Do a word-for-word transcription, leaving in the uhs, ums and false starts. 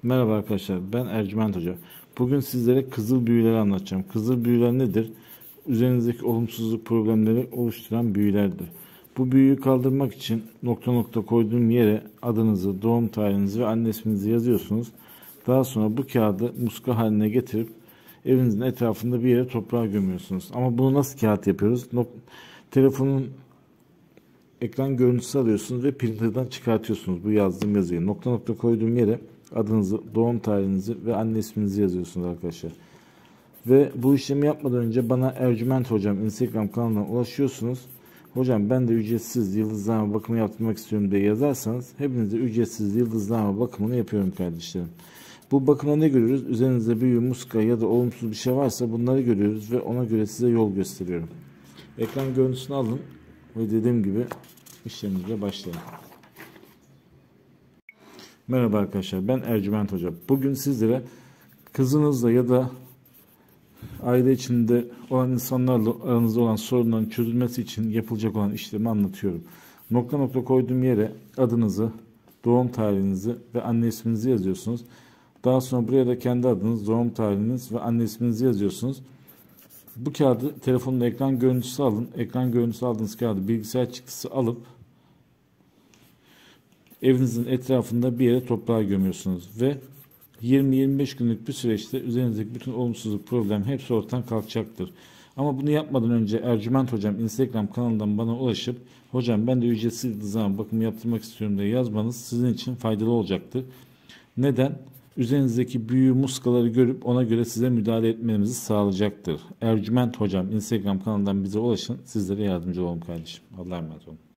Merhaba arkadaşlar, ben Ercüment Hoca. Bugün sizlere kızıl büyüleri anlatacağım. Kızıl büyüler nedir? Üzerinizdeki olumsuzluk problemleri oluşturan büyülerdir. Bu büyüyü kaldırmak için nokta nokta koyduğum yere adınızı, doğum tarihinizi ve anne isminizi yazıyorsunuz. Daha sonra bu kağıdı muska haline getirip evinizin etrafında bir yere toprağa gömüyorsunuz. Ama bunu nasıl kağıt yapıyoruz? Nok telefonun ekran görüntüsü alıyorsunuz ve printer'dan çıkartıyorsunuz bu yazdığım yazıyı. Nokta nokta koyduğum yere adınızı, doğum tarihinizi ve anne isminizi yazıyorsunuz arkadaşlar. Ve bu işlemi yapmadan önce bana Ercüment Hocam Instagram kanalına ulaşıyorsunuz. Hocam ben de ücretsiz yıldızlama bakımı yaptırmak istiyorum diye yazarsanız hepinize ücretsiz yıldızlama bakımını yapıyorum kardeşlerim. Bu bakımda ne görüyoruz? Üzerinizde büyü, muska ya da olumsuz bir şey varsa bunları görüyoruz ve ona göre size yol gösteriyorum. Ekran görüntüsünü alın ve dediğim gibi işlemimize başlayalım. Merhaba arkadaşlar, ben Ercüment Hoca. Bugün sizlere kızınızla ya da aile içinde olan insanlarla aranızda olan sorunların çözülmesi için yapılacak olan işlemi anlatıyorum. Nokta nokta koyduğum yere adınızı, doğum tarihinizi ve anne isminizi yazıyorsunuz. Daha sonra buraya da kendi adınız, doğum tarihiniz ve anne isminizi yazıyorsunuz. Bu kağıdı telefonun ekran görüntüsü alın. Ekran görüntüsü aldığınız kağıdı bilgisayar çıktısı alıp evinizin etrafında bir yere toprağa gömüyorsunuz ve yirmi yirmi beş günlük bir süreçte üzerinizdeki bütün olumsuzluk problem hepsi ortadan kalkacaktır. Ama bunu yapmadan önce Ercüment Hocam Instagram kanalından bana ulaşıp hocam ben de ücretsiz zaman bakımı yaptırmak istiyorum diye yazmanız sizin için faydalı olacaktır. Neden? Üzerinizdeki büyü muskaları görüp ona göre size müdahale etmenizi sağlayacaktır. Ercüment Hocam Instagram kanalından bize ulaşın. Sizlere yardımcı olun kardeşim. Allah'a emanet olun.